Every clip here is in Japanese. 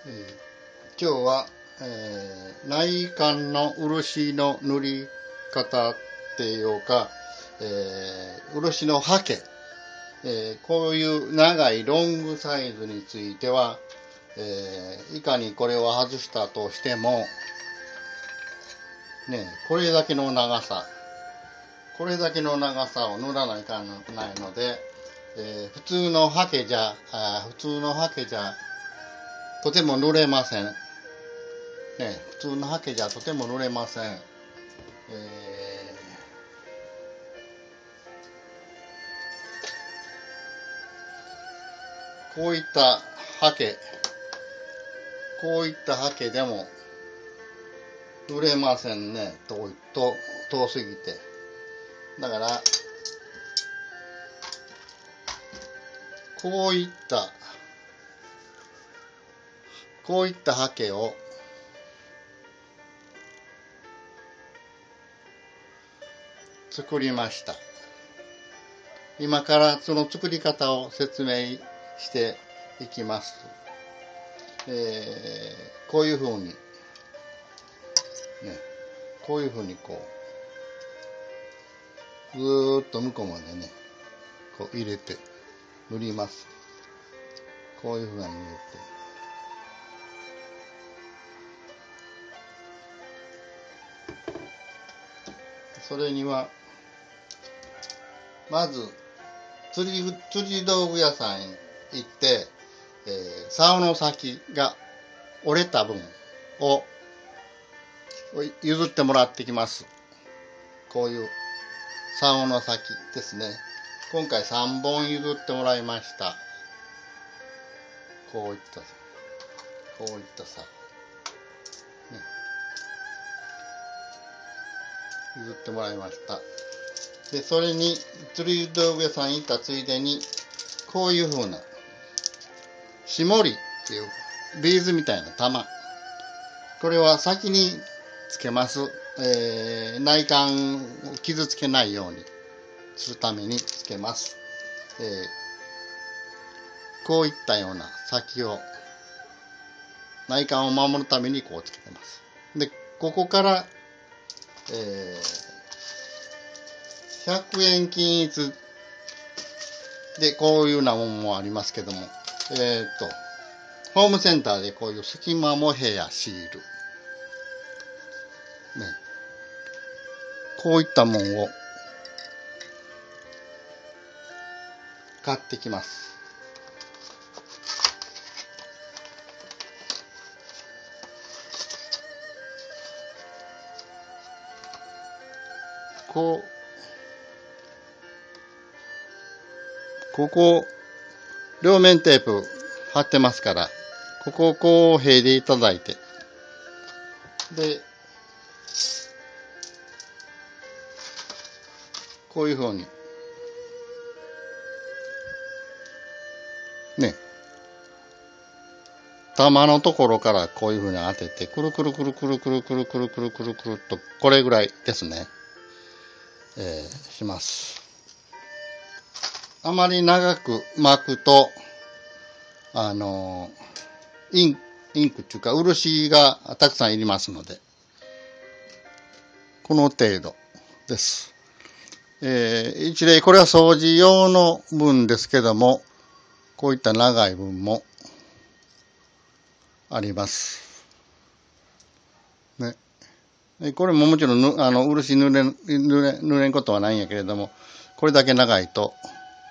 今日は、内観の漆の塗り方っていうか、漆の刷毛、こういう長いロングサイズについては、いかにこれを外したとしても、ね、これだけの長さを塗らないかんないので、普通の刷毛じゃとても塗れません。普通の刷毛じゃとても塗れません。こういった刷毛でも塗れませんね。遠すぎて。だから、こういった刷毛を作りました。今からその作り方を説明していきます。こういうふうにずーっと向こうまでね、こう入れて塗ります。こういうふうに入れて。それには、まず、釣り道具屋さんへ行って、竿の先が折れた分を譲ってもらってきます。こういう竿の先ですね。今回3本譲ってもらいました。こういった竿、譲ってもらいました。で、それに釣り道具屋さん行ったついでに、こういう風な絞りっていうビーズみたいな玉、これは先につけます。内観を傷つけないようにするためにつけます。こういったような先を内観を守るためにこうつけてます。で、ここから、100円均一でこういうようなものもありますけども、ホームセンターでこういう隙間モヘやシール、こういったものを買ってきます。ここ両面テープ貼ってますから、ここをこうへいでいただいて、でこういうふうにね、玉のところからこういうふうに当てて、くるくるくるくるくるくるくるくるくるくると、これぐらいですね、します。あまり長く巻くと、インクっていうか漆がたくさんいりますので、この程度です。一例、これは掃除用の分ですけども、こういった長い分もあります。ね。これももちろん漆塗れんことはないんやけれども、これだけ長いと、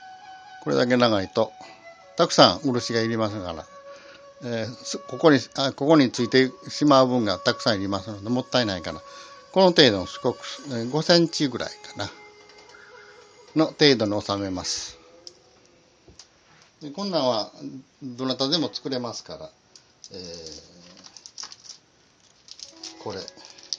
たくさん漆がいりますから、ここについてしまう分がたくさんいりますので、もったいないから、この程度のすごく、5センチぐらいかな、の程度に収めます。でこんなんは、どなたでも作れますから、これ。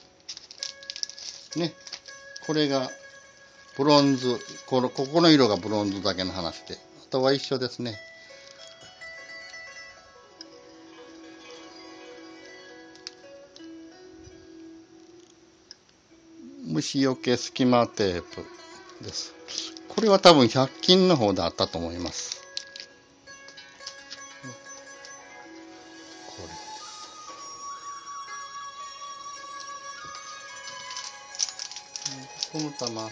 ね。これが、ブロンズ、ここの色がブロンズだけの話で、あとは一緒ですね。虫除け隙間テープです。これは多分100均の方であったと思います。これでこの玉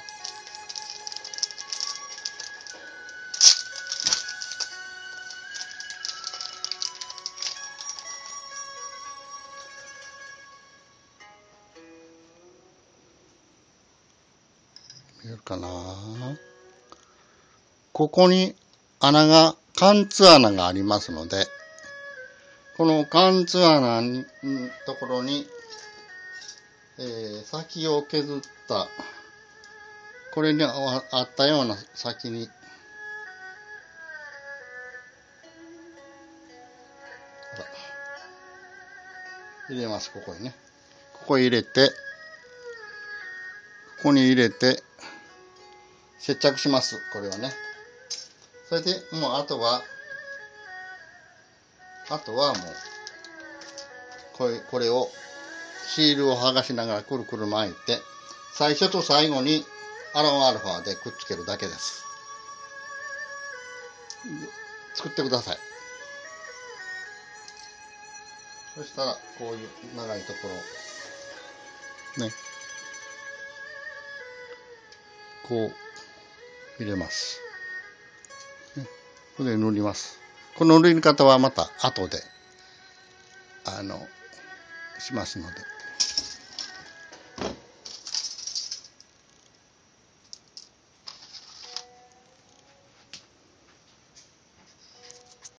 見えるかな。ここに貫通穴がありますので、この貫通穴のところに、先を削った、これにあったような先に、入れます、ここにね。ここに入れて、ここに入れて、接着します、これはね。それで、もうあとはもう、これを、シールを剥がしながらくるくる巻いて、最初と最後にアロンアルファでくっつけるだけです。作ってください。そしたら、こういう長いところ、ね。こう、入れます。これで塗ります。この塗り方はまた後で、しますので。